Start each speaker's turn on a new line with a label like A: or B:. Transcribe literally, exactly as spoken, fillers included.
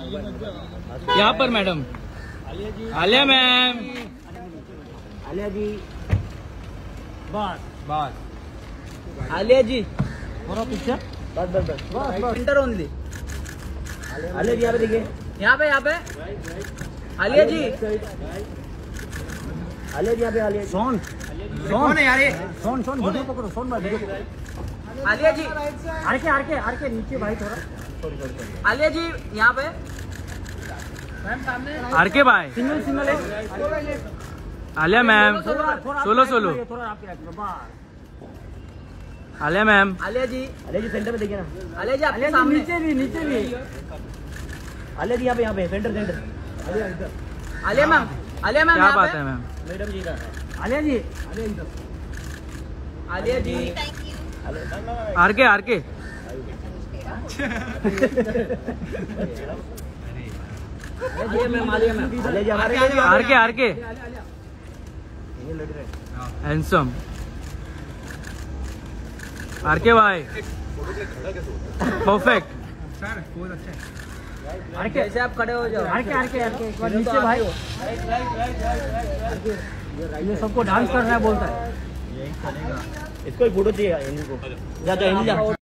A: यहाँ पर madam Alia ma'am,
B: Alia ji बस
A: बस
B: आलिया जी पूरा पिक्चर बस बस बस बस इंटर ओनली। आलिया जी यहाँ पे देखिए,
C: यहाँ पे यहाँ पे आलिया जी,
B: आलिया जी यहाँ पे आलिया सोन
C: कौन है यार ये?
B: सोन सोन वीडियो पकड़ो, सोन भाई वीडियो पकड़ो।
C: Alia ji,
B: R K R K R K नीचे भाई थोड़ा, sorry sorry sorry
C: Alia ji यहाँ पे
A: आर के भाई,
B: सिंगल सिंगल है।
A: आलिया मैम, सोलो सोलो,
B: थोड़ा आप बस।
A: आलिया मैम,
C: आलिया जी,
B: आलिया जी सेंटर में देखिए ना,
C: आलिया जी आपके सामने,
B: नीचे भी नीचे भी आलिया जी यहाँ पे यहाँ पे सेंटर सेंटर। आलिया इधर,
C: आलिया मैम, आलिया मैम
A: क्या
C: यहाँ
A: बात
C: पे,
A: है मैम।
B: मैडम जी इधर, आलिया जी आलिया इधर,
C: Alia ji,
A: R K R K
B: Alia ma'am Alia ma'am Alia ji हमारे
A: आर के आर के हैंडसम आर के भाई, परफेक्ट।
B: आर के
C: ऐसे आप खड़े हो जाओ,
B: are K R K R के एक बार नीचे भाई, ये सबको डांस करना है बोलता है, इसको ही फोटो चाहिए इनको, जा जा जा।